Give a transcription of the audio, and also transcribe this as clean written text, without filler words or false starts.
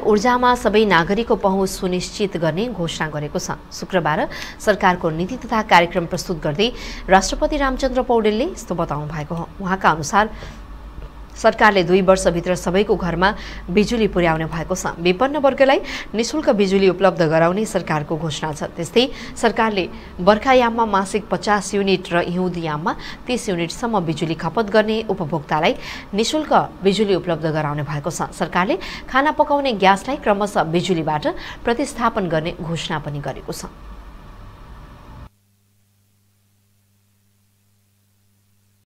ऊर्जामा सबै नागरिकको पहुँच सुनिश्चित गर्ने घोषणा गरेको छ। शुक्रबार सरकारको नीति तथा कार्यक्रम प्रस्तुत गर्दै राष्ट्रपति रामचन्द्र पौडेलले यस्तो बताउनु भएको हो। उहाँका अनुसार सरकारले 2 वर्षभित्र सबैको घरमा बिजुली पुर्याउने भएको छ। विपन्न वर्गलाई निशुल्क बिजुली उपलब्ध गराउने सरकारको घोषणा छ। त्यस्तै सरकारले बर्खायाममा मासिक 50 युनिट र हिउँदयाममा 30 युनिटसम्म बिजुली खपत गर्ने उपभोक्तालाई निशुल्क बिजुली उपलब्ध गराउने भएको छ। सरकारले खाना पकाउने ग्यासलाई क्रमशः बिजुलीबाट प्रतिस्थापन गर्ने घोषणा पनि गरेको छ।